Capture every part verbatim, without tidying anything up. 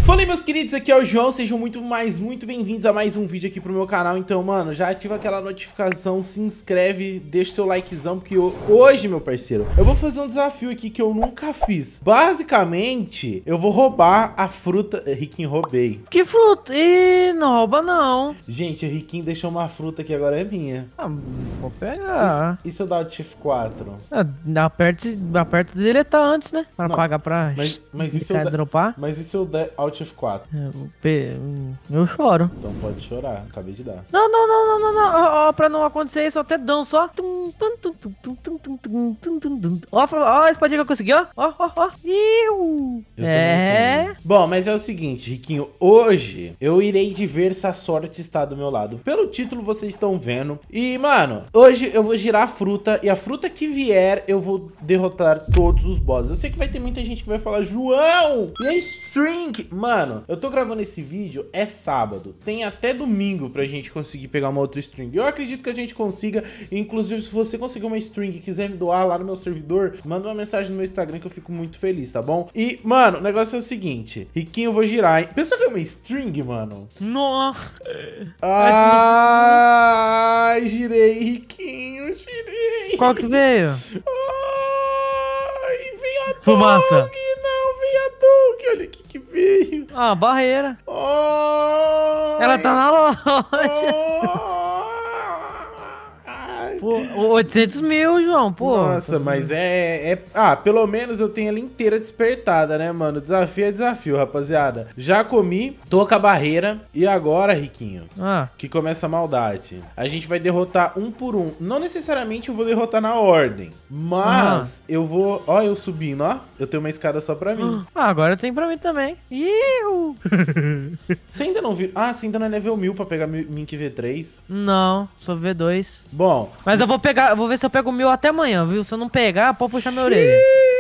Fala aí, meus queridos, aqui é o João, sejam muito mais, muito bem-vindos a mais um vídeo aqui pro meu canal. Então, mano, já ativa aquela notificação, se inscreve, deixa seu likezão, porque eu, hoje, meu parceiro, eu vou fazer um desafio aqui que eu nunca fiz. Basicamente, eu vou roubar a fruta... Riquinho, roubei. Que fruta? Ih, não rouba não. Gente, o Riquinho deixou uma fruta que agora é minha. Ah, vou pegar. E, e se eu dar o Shift quatro? Ah, aperta, aperta deletar antes, né? Pra Não, pagar pra... Mas, mas, e se eu der, dropar? mas e se eu der Alt F quatro? Eu choro. Então pode chorar, acabei de dar. Não, não, não, não, não, não. Ó, ó, pra não acontecer isso, eu até dão só. Ó, ó, a espadinha que eu consegui, ó. Ó, ó, ó. Iu. É. Bom, mas é o seguinte, Riquinho. Hoje eu irei de ver se a sorte está do meu lado. Pelo título vocês estão vendo. E, mano, hoje eu vou girar a fruta. E a fruta que vier, eu vou derrotar todos os bosses. Eu sei que vai ter muita gente que vai falar: João, e a string? Mano, eu tô gravando esse vídeo, é sábado. Tem até domingo pra gente conseguir pegar uma outra string. Eu acredito que a gente consiga. Inclusive, se você conseguir uma string e quiser me doar lá no meu servidor, manda uma mensagem no meu Instagram que eu fico muito feliz, tá bom? E, mano, o negócio é o seguinte. Riquinho, eu vou girar, hein? Pensa ver uma string, mano. Nossa. Ai, girei, Riquinho, girei. Qual que veio? Ai, veio a Fumaça. Dog, não, veio a Dog. Olha o que que veio. Ah, barreira. Ai, Ela tá na loja. ai. Pô, oitocentos mil, João, pô. Nossa, mas é, é... Ah, pelo menos eu tenho ela inteira despertada, né, mano? Desafio é desafio, rapaziada. Já comi, tô com a barreira. E agora, Riquinho, Ah. que começa a maldade. A gente vai derrotar um por um. Não necessariamente eu vou derrotar na ordem, mas eu vou... Ó, eu subindo, ó. Eu tenho uma escada só pra mim. Ah, agora tem pra mim também. Iu. Você ainda não viu... Ah, você ainda não é level mil pra pegar Mink V três? Não, sou V dois. Bom... Mas eu vou pegar, eu vou ver se eu pego o mil até amanhã, viu? Se eu não pegar, pode puxar minha orelha.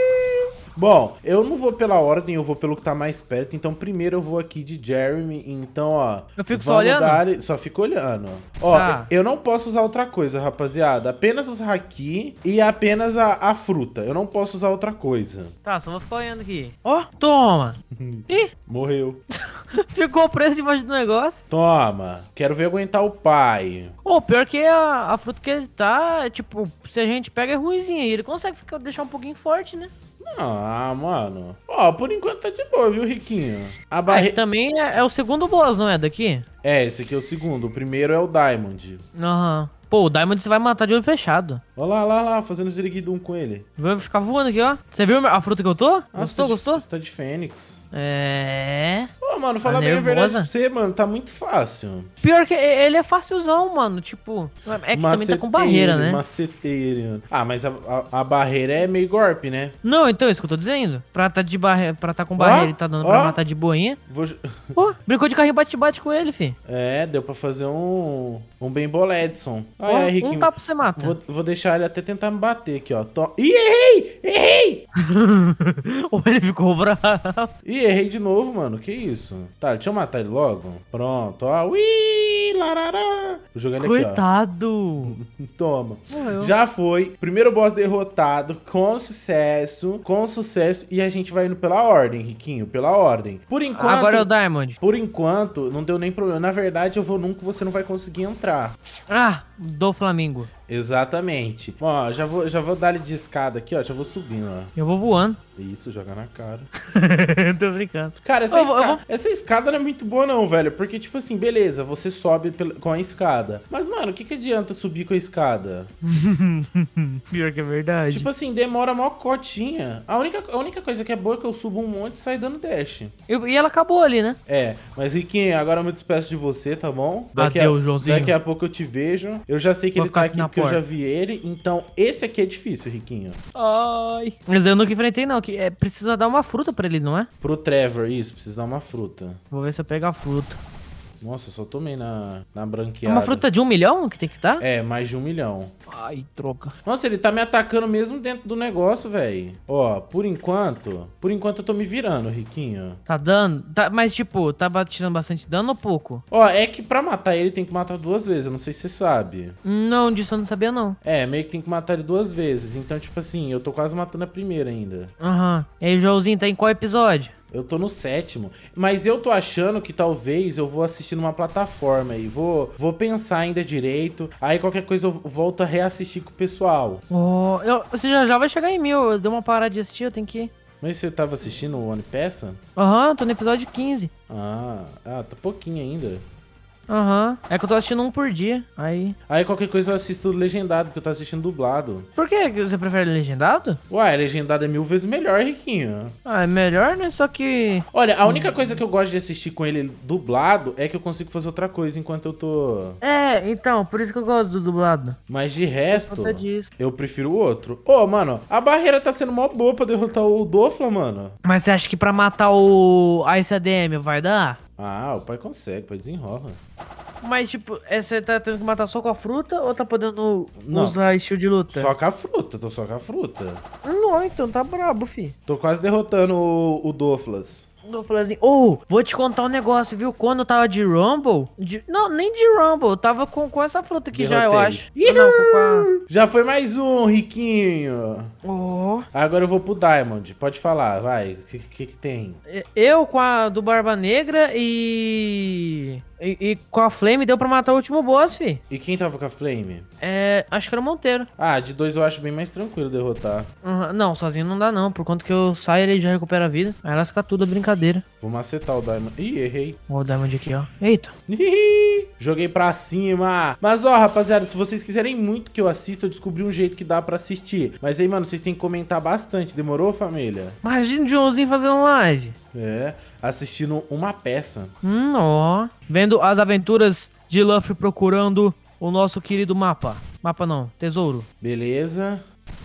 Bom, eu não vou pela ordem, eu vou pelo que tá mais perto. Então primeiro eu vou aqui de Jeremy. Então, ó, Eu fico só vamos olhando? dar... Só fico olhando. Ó, Tá. eu não posso usar outra coisa, rapaziada. Apenas os haki e apenas a, a fruta. Eu não posso usar outra coisa. Tá, só vou ficar olhando aqui. Ó, toma. Ih, Morreu. ficou preso debaixo do negócio. Toma. Quero ver aguentar o pai. Ô, pior que a, a fruta que ele tá, tipo, se a gente pega é ruimzinha. E ele consegue ficar, deixar um pouquinho forte, né? Ah, mano. Ó, por enquanto tá de boa, viu, Riquinho? A Ah, barre... que também é, é o segundo boss, não é? Daqui? É, esse aqui é o segundo. O primeiro é o Diamond. Aham. Pô, o Diamond você vai matar de olho fechado. Olha lá, lá, lá, fazendo ziriguidum com ele. Vai ficar voando aqui, ó. Você viu a fruta que eu tô? Ah, Gostou, você tá de- gostou? Você tá de Fênix. É... Ô, mano, falar Tá bem a verdade pra nervosa? você, mano, tá muito fácil. Pior que ele é facilzão, mano. Tipo, é que também tá com barreira, né? Maceteiro. Ah, mas a, a, a barreira é meio golpe, né? Não, então é isso que eu tô dizendo. Pra tá, de barre... pra tá com barreira e tá dando ó. pra matar de boinha. Vou... Ó, brincou de carrinho bate-bate com ele, fi. É, deu pra fazer um... Um bem boledson. Ah, Ó, é, Riquinho. um tapa você mata. Vou, vou deixar ele até tentar me bater aqui, ó. To... Ih, errei! Errei! Ou ele ficou bravo. Ih, errei de novo, mano. Que isso? Tá, deixa eu matar ele logo. Pronto, ó. Ui, larará. Vou jogar ele Coitado. aqui, ó. Toma. Morreu. Já foi. Primeiro boss derrotado. Com sucesso. Com sucesso. E a gente vai indo pela ordem, Riquinho. Pela ordem. Por enquanto... Agora é o Diamond. Por enquanto, não deu nem problema. Na verdade, eu vou num que você não vai conseguir entrar. Ah, do Flamengo. Exatamente. Ó, já vou, já vou dar-lhe de escada aqui, ó. Já vou subindo, ó. Eu vou voando. Isso, joga na cara. Tô brincando. Cara, essa, Eu vou- esca- eu vou- essa escada não é muito boa não, velho. Porque, tipo assim, beleza, você sobe pela- com a escada. Mas, mano, o que que adianta subir com a escada? Pior que é verdade. Tipo assim, demora mó cotinha. A única, a única coisa que é boa é que eu subo um monte e saio dando dash. Eu- e ela acabou ali, né? É, mas Riquinho, agora eu me despeço de você, tá bom? Daqui Adeus, a, Joãozinho. Daqui a pouco eu te vejo. Eu já sei que Vou ele tá ficar aqui aqui na porque eu já porta. vi ele. Então, esse aqui é difícil, Riquinho. Ai. Mas eu nunca enfrentei, não. Que é, precisa dar uma fruta pra ele, não é? Pro Trevor, isso, precisa dar uma fruta. Vou ver se eu pego a fruta. Nossa, só tomei na, na É branqueada. uma fruta de um milhão que tem que dar? É, mais de um milhão. Ai, troca. Nossa, ele tá me atacando mesmo dentro do negócio, velho. Ó, por enquanto... Por enquanto eu tô me virando, Riquinho. Tá dando? Tá, mas tipo, tá ba- tirando bastante dano ou pouco? Ó, é que pra matar ele tem que matar duas vezes. Eu não sei se você sabe. Não, disso eu não sabia, não. É, meio que tem que matar ele duas vezes. Então, tipo assim, eu tô quase matando a primeira ainda. Aham. E aí, Joãozinho, tá em qual episódio? Eu tô no sétimo. Mas eu tô achando que talvez eu vou assistir numa plataforma aí. Vou, vou pensar ainda direito. Aí qualquer coisa eu volto a reassistir com o pessoal. Oh, eu, você já, já vai chegar em mil. Eu dei uma parada de assistir, eu tenho que ir. Mas você tava assistindo o One Piece? Aham, uhum, tô no episódio quinze. Ah, ah, tá pouquinho ainda. Aham, uhum. É que eu tô assistindo um por dia, aí... Aí qualquer coisa eu assisto legendado, porque eu tô assistindo dublado. Por que você prefere legendado? Ué, legendado é mil vezes melhor, Riquinho. Ah, é melhor, né? Só que... Olha, a única coisa que eu gosto de assistir com ele dublado é que eu consigo fazer outra coisa enquanto eu tô... É, então, por isso que eu gosto do dublado. Mas de resto, eu prefiro o outro. Ô, oh, mano, a barreira tá sendo mó boa pra derrotar o Dofla, mano. Mas você acha que pra matar o Ice A D M vai dar? Ah, o pai consegue, o pai desenrola. Mas, tipo, é, você tá tendo que matar só com a fruta ou tá podendo Não, usar estilo de luta? Só com a fruta, tô só com a fruta. Não, então tá brabo, fi. Tô quase derrotando o, o Doflas. Eu falei assim, ô, oh, vou te contar um negócio, viu? Quando eu tava de Rumble, de... não, nem de Rumble, eu tava com, com essa fruta aqui Derrotei. já, eu acho. Ah, não, com a... Já foi mais um, Riquinho. Oh. Agora eu vou pro Diamond, pode falar, vai, o que, que que tem? Eu com a do Barba Negra e... e... E com a Flame deu pra matar o último boss, fi. E quem tava com a Flame? É, acho que era o Monteiro. Ah, de dois eu acho bem mais tranquilo derrotar. Uhum. Não, sozinho não dá não, por conta que eu saio ele já recupera a vida. Aí lasca tudo, é brincadeira. Vou macetar o Diamond. Ih, errei. Ó o Diamond aqui, ó. Eita. Joguei pra cima. Mas, ó, rapaziada, se vocês quiserem muito que eu assista, eu descobri um jeito que dá pra assistir. Mas aí, mano, vocês têm que comentar bastante. Demorou, família? Imagina o Joãozinho fazendo live. É, assistindo uma peça. Hum, ó. Vendo as aventuras de Luffy procurando o nosso querido mapa. Mapa não, tesouro. Beleza.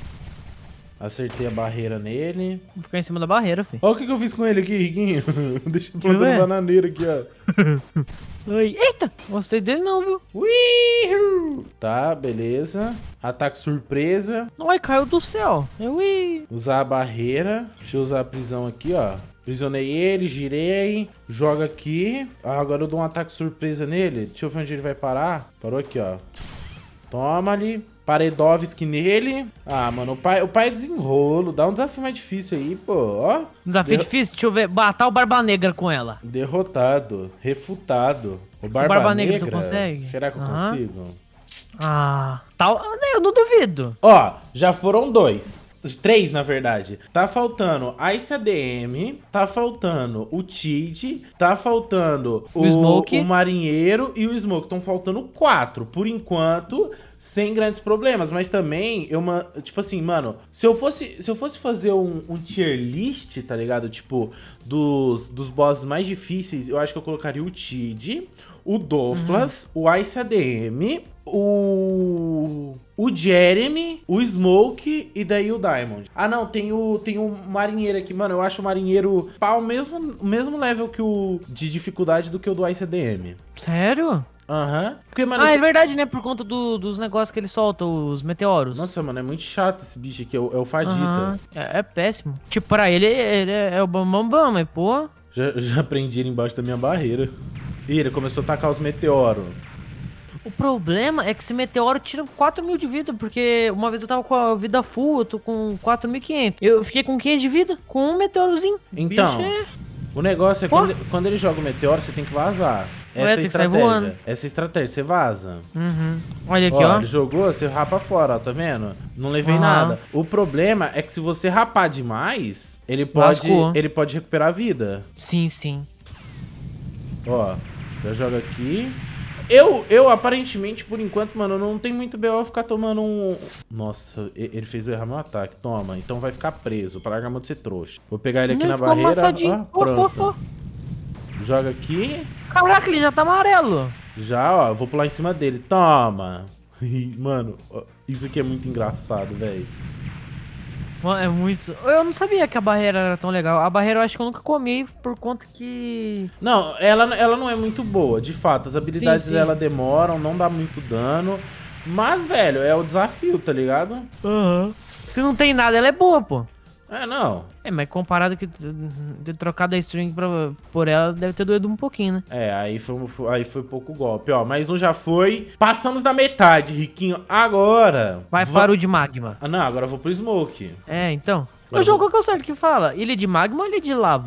Acertei a barreira nele. Vou ficar em cima da barreira, filho. Olha o que, que eu fiz com ele aqui, Riquinho. Deixa eu plantando bananeira aqui, ó. Oi. Eita, gostei dele não, viu? Uiu. Tá, beleza. Ataque surpresa. Ai, caiu do céu. Ui. Usar a barreira. Deixa eu usar a prisão aqui, ó. Prisionei ele, girei. Joga aqui. Ah, agora eu dou um ataque surpresa nele. Deixa eu ver onde ele vai parar. Parou aqui, ó. Toma ali. Paredovski nele. Ah, mano, o pai, o pai é desenrolo. Dá um desafio mais difícil aí, pô. Ó. Desafio Der... difícil? Deixa eu ver. Batar o Barba Negra com ela. Derrotado. Refutado. O Barba, o Barba Negra, Negra, tu consegue? Será que eu uhum. consigo? Ah, tal. Eu não duvido. Ó, já foram dois. Três, na verdade. Tá faltando a Ice A D M, tá faltando o Tid, tá faltando o, o, Smoke. o Marinheiro e o Smoke. Estão faltando quatro, por enquanto, sem grandes problemas. Mas também, eu, tipo assim, mano, se eu fosse, se eu fosse fazer um, um tier list, tá ligado? Tipo, dos, dos bosses mais difíceis, eu acho que eu colocaria o Tid, o Doflas, uhum. o Ice A D M, o... o Jeremy, o Smoke e daí o Diamond. Ah, não, tem o, tem o Marinheiro aqui. Mano, eu acho o Marinheiro pá, o mesmo, o mesmo level que o de dificuldade do que o do Ice A D M. Sério? Aham. Uhum. Porque, mano, ah, esse... é verdade, né? Por conta do, dos negócios que ele solta, os meteoros. Nossa, mano, é muito chato esse bicho aqui. É o, é o Fagita. Uhum. É, é péssimo. Tipo, pra ele, ele é, é o bambambam, bam, bam, mas pô... Já, já prendi ele embaixo da minha barreira. Ih, ele começou a tacar os meteoros. O problema é que esse meteoro tira quatro mil de vida, porque uma vez eu tava com a vida full, eu tô com quatro mil e quinhentos. Eu fiquei com quinhentos de vida, com um meteorozinho. Então, é... o negócio é que quando, quando ele joga o meteoro, você tem que vazar. Essa é a estratégia. Essa é a estratégia, você vaza. Uhum. Olha aqui, ó, ó. Ele jogou, você rapa fora, ó, tá vendo? Não levei uhum. nada. O problema é que se você rapar demais, ele pode, ele pode recuperar a vida. Sim, sim. Ó, já joga aqui. Eu, eu, aparentemente, por enquanto, mano, não tem muito B O ficar tomando um... Nossa, ele fez eu errar meu ataque. Toma, então vai ficar preso, para largar a mão de ser trouxa. Vou pegar ele aqui ele na barreira. Ó, pronto. Oh, oh, oh. Joga aqui. Caraca, ele já tá amarelo. Já, ó, vou pular em cima dele. Toma. Mano, isso aqui é muito engraçado, velho. Mano, é muito... Eu não sabia que a barreira era tão legal. A barreira eu acho que eu nunca comi por conta que... Não, ela, ela não é muito boa, de fato. As habilidades sim, sim. dela demoram, não dá muito dano. Mas, velho, é o desafio, tá ligado? Aham. Uhum. Se não tem nada, ela é boa, pô. É, não. É, mas comparado que ter trocado a string pra, por ela, deve ter doído um pouquinho, né? É, aí foi, aí foi pouco golpe, ó. Mais um já foi. Passamos da metade, Riquinho. Agora... Vai va... para o de magma. Ah, não, agora eu vou pro Smoke. É, então. O jogo, qual que é o certo que fala? Ilha de magma ou ilha de lava?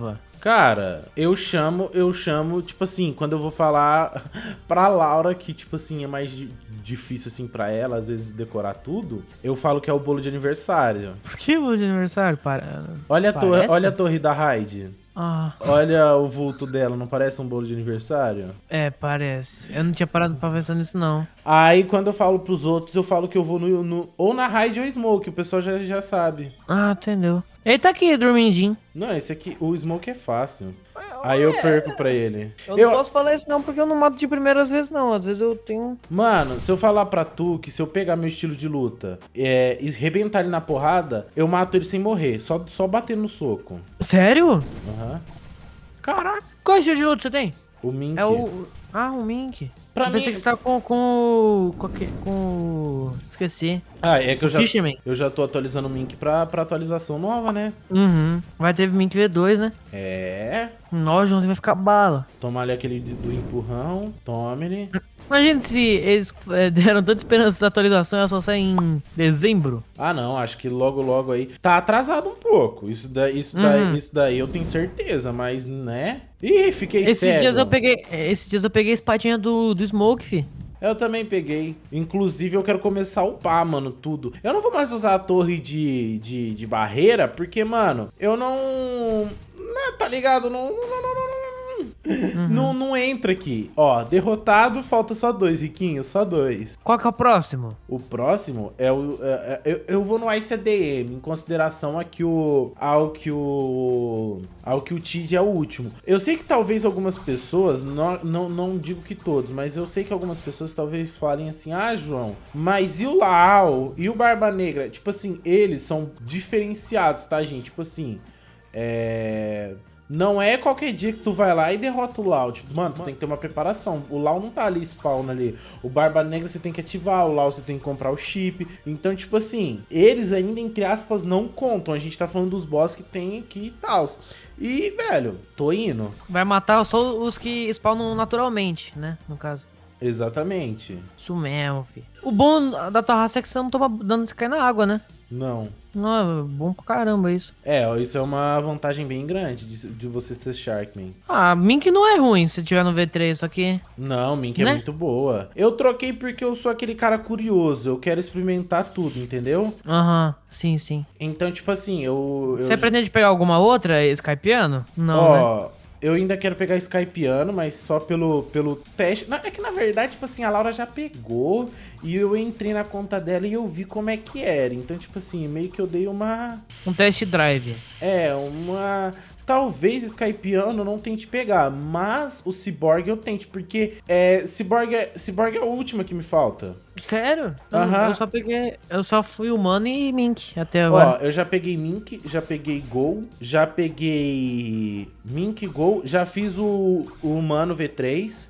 Cara, eu chamo, eu chamo, tipo assim, quando eu vou falar pra Laura que, tipo assim, é mais di- difícil, assim, pra ela, às vezes, decorar tudo, eu falo que é o bolo de aniversário. Por que bolo de aniversário? Para... Olha a, torre, Parece? olha a torre da Raid. Ah, Olha o vulto dela, não parece um bolo de aniversário? é, parece. Eu não tinha parado pra pensar nisso, não. Aí, quando eu falo pros outros, eu falo que eu vou no, no- ou na Raid ou Smoke, o pessoal já, já sabe. Ah, entendeu. Ele tá aqui, dormindinho. Não, esse aqui, o Smoke é fácil. Aí eu perco pra ele. Eu, Eu- não posso falar isso não, porque eu não mato de primeira às vezes, não. Às vezes eu tenho... Mano, se eu falar pra tu que se eu pegar meu estilo de luta é, e rebentar ele na porrada, eu mato ele sem morrer, só, só bater no soco. Sério? Aham. Caraca. Qual estilo de luta você tem? O Mink. É o... Ah, o Mink. Pra eu pensei mim- que você tá com... Com... Com... que- com... Esqueci. Ah, é que eu já, Fisherman. eu já tô atualizando o Mink pra, pra atualização nova, né? Uhum. Vai ter Mink V dois, né? É. Nossa, o Joãozinho vai ficar bala. Toma ali aquele do do empurrão, tome ele. Imagina se eles é, deram tanta esperança da atualização e ela só sai em dezembro. Ah, não, acho que logo, logo aí. Tá atrasado um pouco. Isso daí, isso Uhum. daí, isso daí eu tenho certeza, mas, né? Ih, fiquei Esses cego. dias eu peguei. Esses dias eu peguei a espadinha do, do Smoke, fi. Eu também peguei. Inclusive, eu quero começar a upar, mano, tudo. Eu não vou mais usar a torre de, de, de barreira, porque, mano, eu não... Né, tá ligado? Não... não, não, não, não, Uhum. não, não entra aqui. Ó, derrotado, falta só dois, Riquinho, só dois. Qual que é o próximo? O próximo é o... é- é- eu, eu vou no Ice A D M, em consideração a que o, ao que o... Ao que o Tid é o último. Eu sei que talvez algumas pessoas, não, não, não digo que todos, mas eu sei que algumas pessoas talvez falem assim, ah, João, mas e o Lau? E o Barba Negra? Tipo assim, eles são diferenciados, tá, gente? Tipo assim, é... Não é qualquer dia que tu vai lá e derrota o Lau. Tipo, mano, tu tem que ter uma preparação. O Lau não tá ali spawn ali. O Barba Negra você tem que ativar. O Lau você tem que comprar o chip. Então, tipo assim, eles ainda, entre aspas, não contam. A gente tá falando dos boss que tem aqui e tal. E, velho, tô indo. Vai matar só os que spawnam naturalmente, né? No caso. Exatamente. Isso mesmo, fi. O bom da tua raça é que você não toma dano se cair na água, né? Não. Não, é bom pra caramba isso. É, ó, isso é uma vantagem bem grande de, de você ser Sharkman. Ah, Mink não é ruim se tiver no V três, só que... Não, Mink é Né? muito boa. Eu troquei porque eu sou aquele cara curioso. Eu quero experimentar tudo, entendeu? Aham, sim, sim. Então, tipo assim, eu... eu Você pretende pegar alguma outra Skypiano? Não, né? Ó, eu ainda quero pegar Skypiano, mas só pelo, pelo teste. Na- É que na verdade, tipo assim, a Laura já pegou e eu entrei na conta dela e eu vi como é que era. Então, tipo assim, meio que eu dei uma... Um test drive. É, uma... Talvez Skypiano não tente pegar, mas o Cyborg eu tente, porque é, Cyborg, é, Cyborg é a última que me falta. Sério? Eu- Aham. Eu só peguei... Eu só fui humano e Mink até Ó, agora. eu já peguei Mink, já peguei Gol, já peguei Mink, Gol, já fiz o, o Humano V três,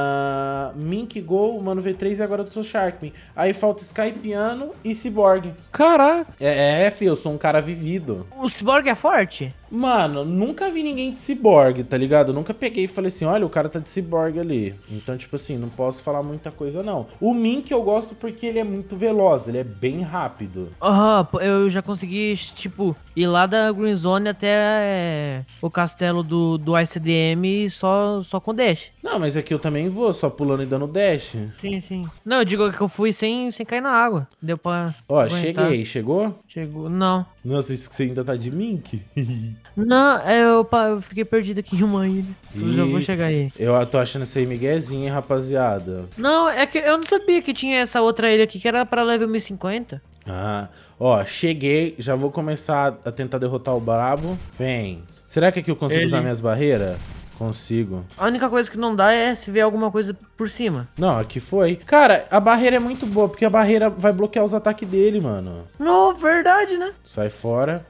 uh, Mink, Gol, Humano V três e agora eu sou Sharkman. Aí falta Skypiano e Cyborg. Caraca. É, é, filho, eu sou um cara vivido. O Cyborg é forte? Mano, nunca vi ninguém de Cyborg, tá ligado? Nunca peguei e falei assim, olha, o cara tá de Cyborg ali. Então, tipo assim, não posso falar muita coisa, não. O Mink eu gosto porque ele é muito veloz, ele é bem rápido. Aham, pô, eu já consegui, tipo, ir lá da Green Zone até é, o castelo do, do I C D M só, só com dash. Não, mas aqui eu também vou, só pulando e dando dash. Sim, sim. Não, eu digo que eu fui sem, sem cair na água. Deu pra. Ó, aguentar. cheguei, chegou? Chegou. Não. Nossa, isso que você ainda tá de Mink? Não, é, eu, pa- eu fiquei perdido aqui em uma ilha. Eu já vou Ih. chegar aí. Eu tô achando isso aí miguezinho, hein, rapaziada. Não, é que eu não sabia que tinha essa outra ilha aqui que era pra level mil e cinquenta. Ah, ó, cheguei, já vou começar a tentar derrotar o brabo. Vem. Será que aqui eu consigo Ele. usar minhas barreiras? Consigo. A única coisa que não dá é se ver alguma coisa por cima. Não, aqui foi. Cara, a barreira é muito boa, porque a barreira vai bloquear os ataques dele, mano. Não, verdade, né? Sai fora.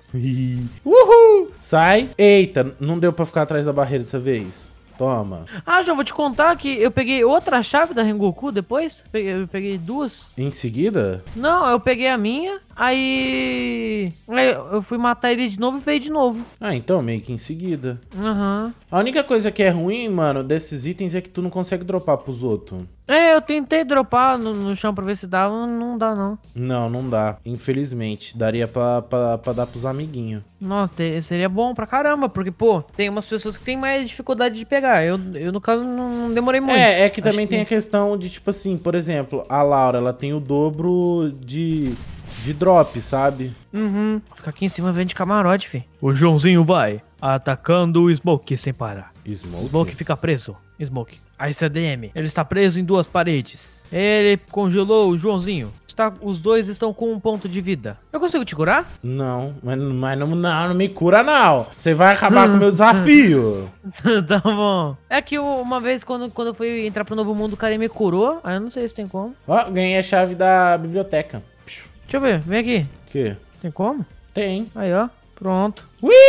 Uhul! Sai. Eita, não deu pra ficar atrás da barreira dessa vez. Toma. Ah, já vou te contar que eu peguei outra chave da Rengoku depois. Peguei- Eu peguei duas. Em seguida? Não, eu peguei a minha, Aí... aí eu fui matar ele de novo e veio de novo. Ah, então, meio que em seguida. Aham. Uhum. A única coisa que é ruim, mano, desses itens é que tu não consegue dropar pros outros. É, eu tentei dropar no, no chão pra ver se dava, não dá não. Não, não dá. Infelizmente. Daria pra, pra, pra dar pros amiguinhos. Nossa, seria bom pra caramba, porque, pô, tem umas pessoas que tem mais dificuldade de pegar. Eu, eu no caso, não demorei muito. É, é que também Acho tem que... a questão de, tipo assim, por exemplo, a Laura, ela tem o dobro de, de drop, sabe? Uhum. Fica aqui em cima vendo de camarote, fi. O Joãozinho vai atacando o Smoke sem parar. Smoke? Smoke fica preso. Smoke. A C D M. Ele está preso em duas paredes. Ele congelou o Joãozinho. Está, os dois estão com um ponto de vida. Eu consigo te curar? Não, mas, mas não, não, não me cura não. Você vai acabar com o meu desafio. Tá bom. É que eu, uma vez, quando, quando eu fui entrar pro novo mundo, o cara me curou. Aí eu não sei se tem como. Ó, ganhei a chave da biblioteca. Deixa eu ver, vem aqui. Que? Tem como? Tem. Aí, ó. Pronto.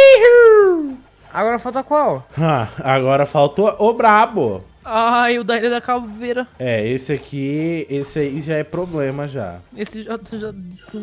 Uhul! Agora falta qual? Ah, agora faltou o brabo. Ai, o da Ilha da Caveira. É, esse aqui, esse aí já é problema já. Esse já, já...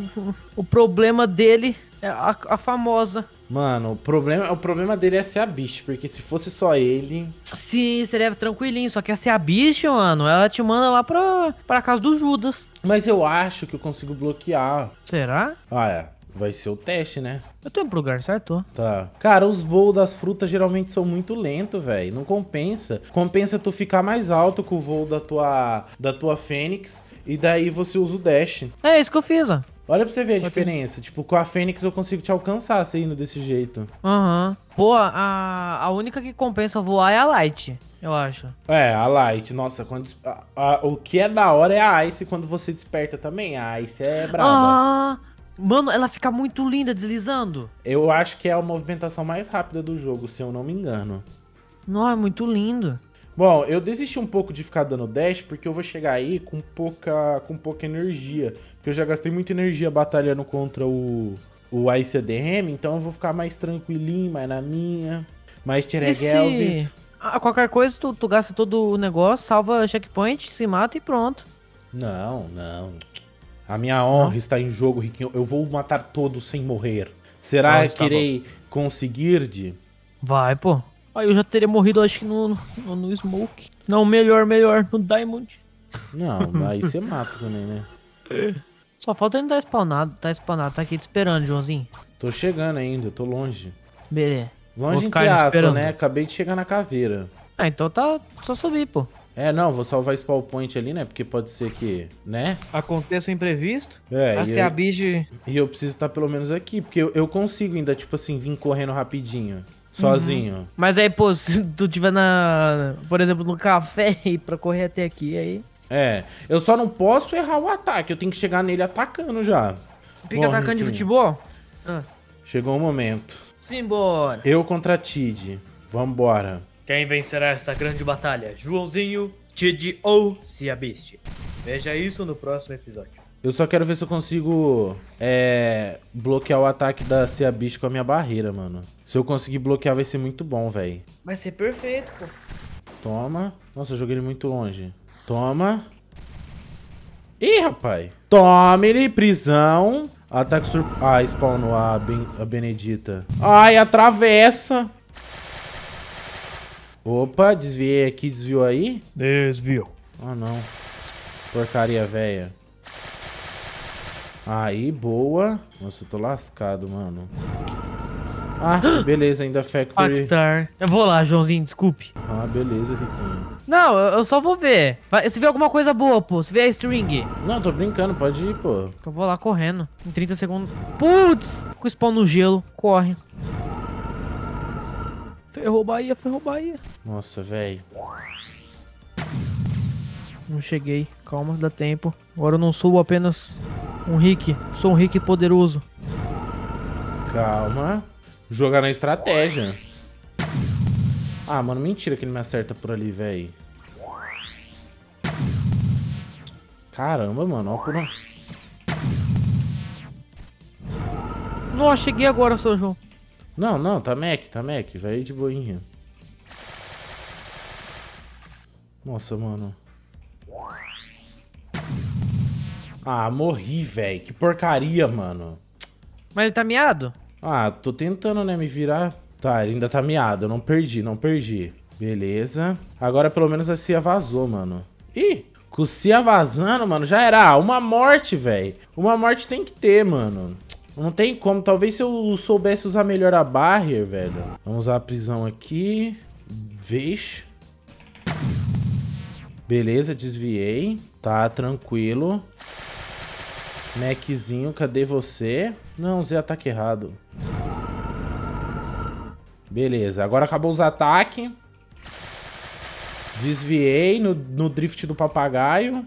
O problema dele é a, a famosa. Mano, o problema, o problema dele é ser a bicha, porque se fosse só ele... Sim, seria tranquilinho, só que essa é a bicha, mano, ela te manda lá pra, pra casa do Judas. Mas eu acho que eu consigo bloquear. Será? Ah, é. Vai ser o teste, né? Eu tô indo pro lugar certo? Tá. Cara, os voos das frutas geralmente são muito lentos, velho. Não compensa. Compensa tu ficar mais alto com o voo da tua, da tua Fênix e daí você usa o dash. É isso que eu fiz, ó. Olha pra você ver a diferença. Tipo, com a Fênix eu consigo te alcançar você indo desse jeito. Aham. Uhum. Pô, a, a única que compensa voar é a Light, eu acho. É, a Light. Nossa, quando, a, a, o que é da hora é a Ice quando você desperta também. A Ice é braba. Ah, mano, ela fica muito linda deslizando. Eu acho que é a movimentação mais rápida do jogo, se eu não me engano. Não, é muito lindo. Bom, eu desisti um pouco de ficar dando dash, porque eu vou chegar aí com pouca, com pouca energia. Porque eu já gastei muita energia batalhando contra o, o Ice D M, então eu vou ficar mais tranquilinho, mais na minha. Mais Tiregelvis. Ah, qualquer coisa, tu, tu gasta todo o negócio, salva checkpoint, se mata e pronto. Não, não. A minha honra não está em jogo, Riquinho. Eu vou matar todos sem morrer. Será não, que irei conseguir, de? Vai, pô. Aí eu já teria morrido, acho que no, no, no Smoke. Não, melhor, melhor, no Diamond. Não, aí você mata também, né? Só falta ele não tá spawnado, tá spawnado, tá aqui te esperando, Joãozinho. Tô chegando ainda, tô longe. Beleza. Longe entre aspas, né? Acabei de chegar na caveira. Ah, então tá, só subir, pô. É, não, vou salvar spawn point ali, né? Porque pode ser que, né? Aconteça o imprevisto. É, pra ser a bicha... E eu preciso estar pelo menos aqui, porque eu, eu consigo ainda, tipo assim, vir correndo rapidinho. Sozinho. Uhum. Mas aí, pô, se tu tiver na... Por exemplo, no café e pra correr até aqui, aí... É, eu só não posso errar o ataque. Eu tenho que chegar nele atacando já. Fica Bom, atacando Riquinho. De futebol? Ah. Chegou o momento. Simbora. Eu contra Tid. Vambora. Quem vencerá essa grande batalha? Joãozinho, Tid ou Seabeast? Veja isso no próximo episódio. Eu só quero ver se eu consigo é, bloquear o ataque da Seabeast com a minha barreira, mano. Se eu conseguir bloquear vai ser muito bom, velho. Vai ser perfeito, pô. Toma. Nossa, eu joguei ele muito longe. Toma. Ih, rapaz. Toma ele, prisão. Ataque sur... Ah, spawnou a, ben... a Benedita. Ai, atravessa. Opa, desviei aqui, desviou aí? Desviou. Ah, não. Porcaria, velha. Aí, boa. Nossa, eu tô lascado, mano. Ah, beleza, ainda Factory. Factor. Eu vou lá, Joãozinho, desculpe. Ah, beleza, Riquinho. Não, eu só vou ver. Se vê alguma coisa boa, pô. Se vê a string. Não, tô brincando, pode ir, pô. Então vou lá correndo. Em trinta segundos. Putz! Com o spawn no gelo. Corre. Ferrou Bahia, ferrou Bahia. Nossa, velho. Não cheguei. Calma, dá tempo. Agora eu não sou apenas um Rick. Sou um Rick poderoso. Calma. Jogar na estratégia. Ah, mano, mentira que ele me acerta por ali, velho. Caramba, mano, ó por um... Nossa, cheguei agora, seu João. Não, não, tá Mac, tá Mac, vai de boinha. Nossa, mano. Ah, morri, velho. Que porcaria, mano. Mas ele tá miado? Ah, tô tentando, né, me virar. Tá, ele ainda tá miado. Eu não perdi, não perdi. Beleza. Agora pelo menos a Cia vazou, mano. Ih, com o Cia vazando, mano, já era. Ah, uma morte, velho. Uma morte tem que ter, mano. Não tem como. Talvez se eu soubesse usar melhor a barrier, velho. Vamos usar a prisão aqui. Vixe. Beleza, desviei. Tá, tranquilo. Maczinho, cadê você? Não, usei ataque errado. Beleza, agora acabou os ataques. Desviei no, no drift do papagaio.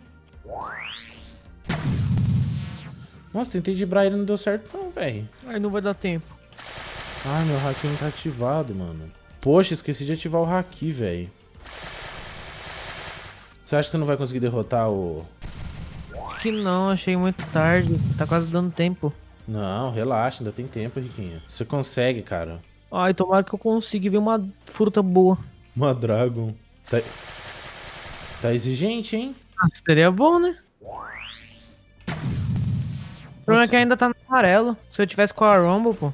Nossa, tentei dibrar ele, não deu certo não, velho. Aí não vai dar tempo. Ai, meu haki não tá ativado, mano. Poxa, esqueci de ativar o haki, velho. Você acha que não vai conseguir derrotar o... Acho que não, achei muito tarde. Tá quase dando tempo. Não, relaxa, ainda tem tempo, Riquinho. Você consegue, cara. Ai, tomara que eu consiga ver uma fruta boa. Uma Dragon. Tá, tá exigente, hein? Ah, seria bom, né? O problema é que ainda tá no amarelo. Se eu tivesse com a Rumble, pô.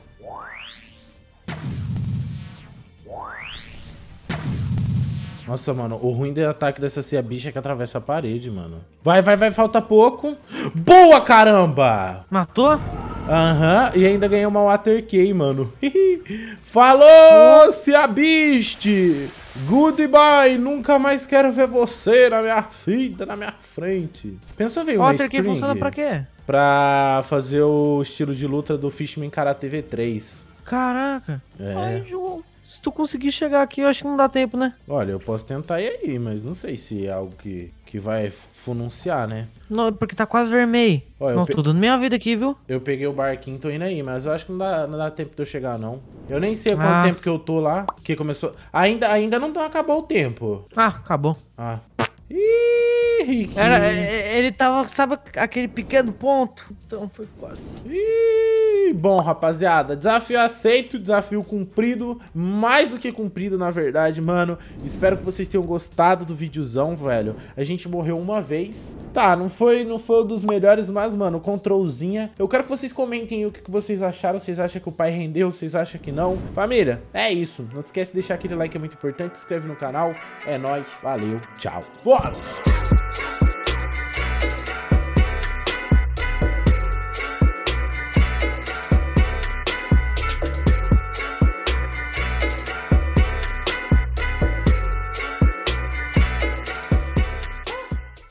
Nossa, mano, o ruim do ataque dessa Cia bicha é que atravessa a parede, mano. Vai, vai, vai, falta pouco. Boa, caramba! Matou? Aham, uhum, e ainda ganhei uma Water Key, mano. Falou, Cia Beast! Goodbye, nunca mais quero ver você na minha vida, na minha frente. Pensou ver uma Water Key funciona pra quê? Pra fazer o estilo de luta do Fishman Karate V três. Caraca. É. Ai, João. Se tu conseguir chegar aqui, eu acho que não dá tempo, né? Olha, eu posso tentar ir aí, mas não sei se é algo que, que vai fununciar, né? Não, porque tá quase vermelho. Olha, Nossa, pe... tudo na minha vida aqui, viu? Eu peguei o barquinho, tô indo aí, mas eu acho que não dá, não dá tempo de eu chegar, não. Eu nem sei quanto ah. tempo que eu tô lá, que começou... Ainda, ainda não acabou o tempo. Ah, acabou. Ah. Ih, Era, ele tava, sabe aquele pequeno ponto? Então foi quase. Ih, bom, rapaziada, desafio aceito, desafio cumprido, mais do que cumprido, na verdade, mano. Espero que vocês tenham gostado do videozão, velho. A gente morreu uma vez. Tá, não foi, não foi um dos melhores, mas, mano, controlzinha. Eu quero que vocês comentem aí o que, que vocês acharam. Vocês acham que o pai rendeu? Vocês acham que não? Família, é isso. Não esquece de deixar aquele like, é muito importante. Se inscreve no canal. É nóis, valeu, tchau. Fora!